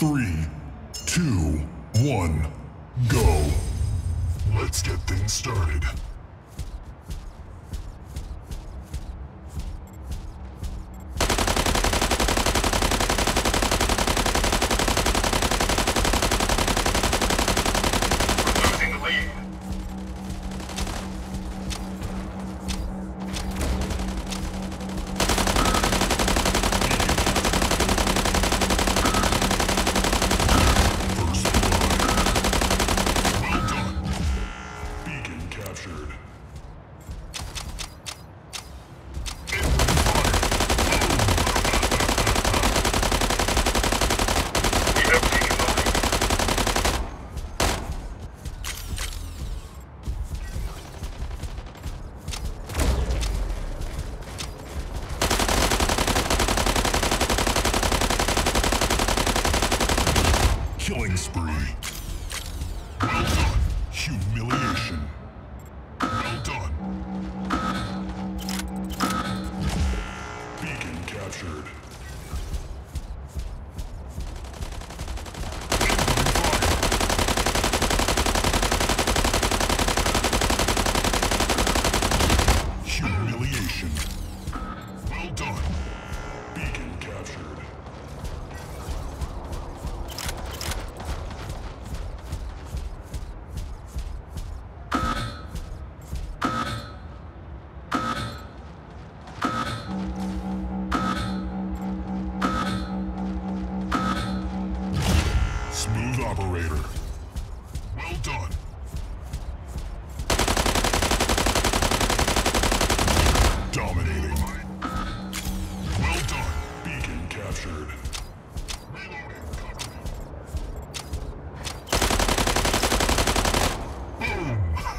3, 2, 1, go. Let's get things started. Killing spree. Well done. Humiliation. Well done. Beacon captured. Humiliation. Well done. Beacon captured. Smooth operator. Well done. Dominating. Well done. Beacon captured. Reloading. Boom!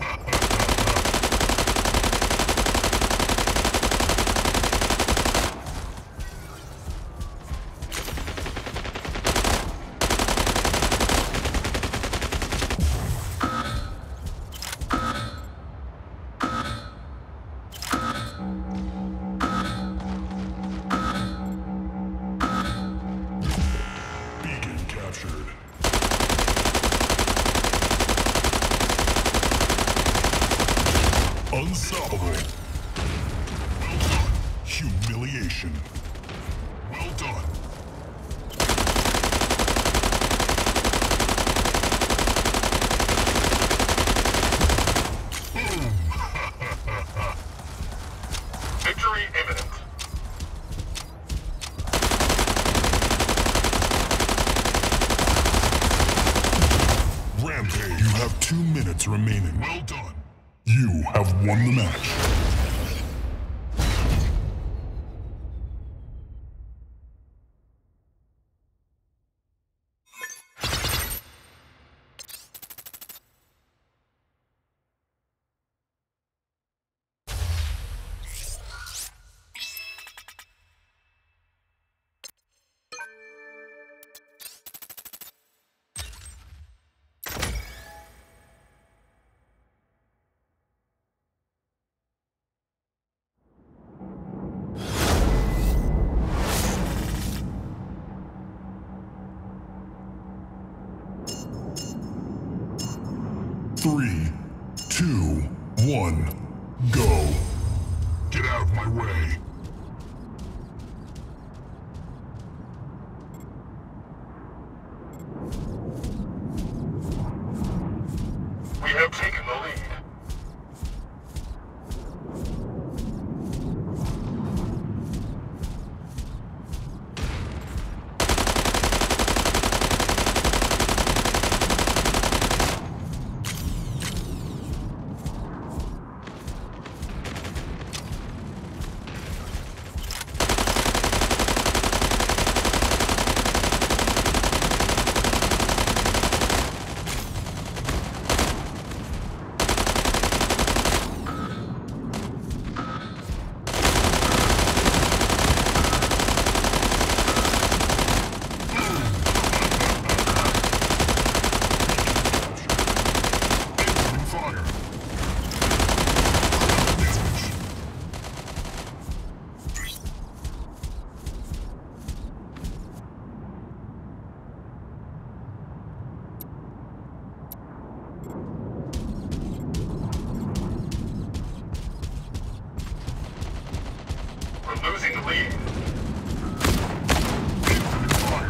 Captured. Unstoppable. Well done. Humiliation. Well done. Boom! Victory imminent. Rampage. You have 2 minutes remaining. Well done. You have won the match. Three, 2, 1, go. Get out of my way. We have taken the lead. losing the lead. Incoming fire.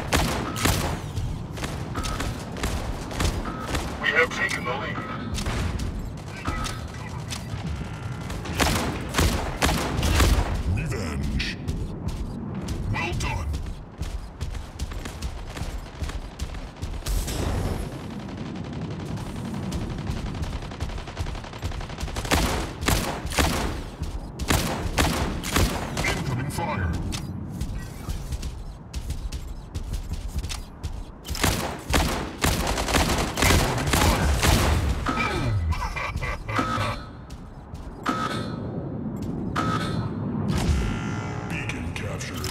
We have taken the lead. Revenge. Well done. Incoming fire. Beacon captured.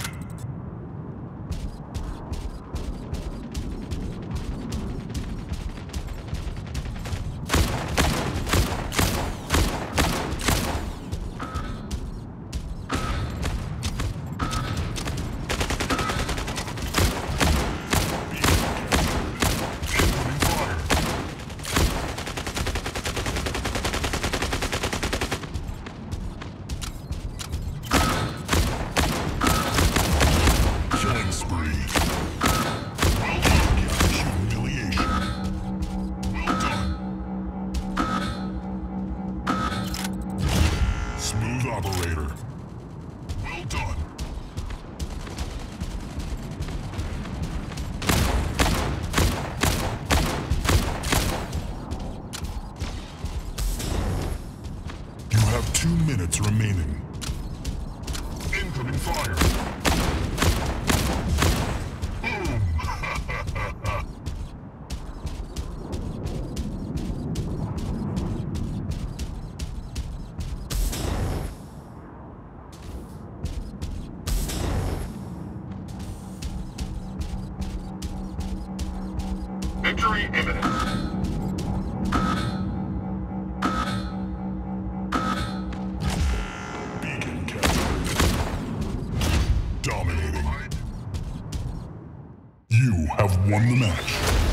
Incoming fire. Killing spree. Well done. Humiliation. Well done. Smooth operator. Well done. You have 2 minutes remaining. Incoming fire. Boom. Victory imminent. Beacon captured. Dominating. You have won the match.